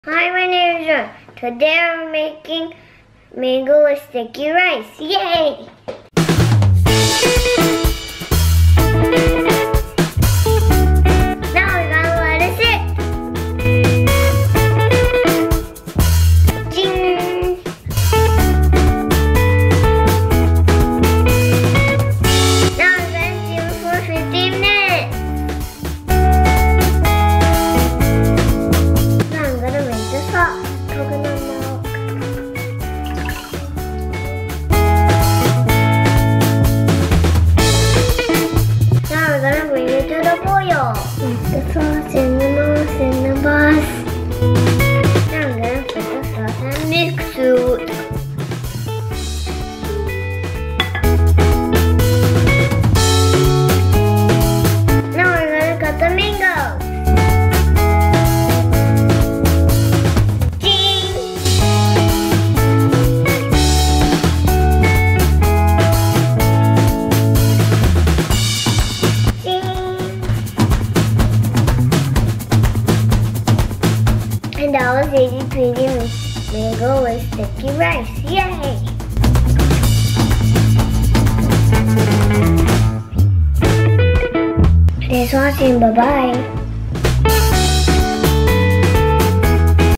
Hi, my name is John. Today I'm making mango with sticky rice. Yay! Now we're gonna let it sit. Ding! Now we're gonna steam it for 15 minutes. Now I'm gonna make the sauce. Coconut milk. Now we're gonna bring it to the boil. Put the sauce in the nose in the boss. Now I'm gonna put the sauce and mix it. Now we're gonna cut the mangoes. And that was easy peasy mango with sticky rice. Yay! Thanks for watching. Bye bye.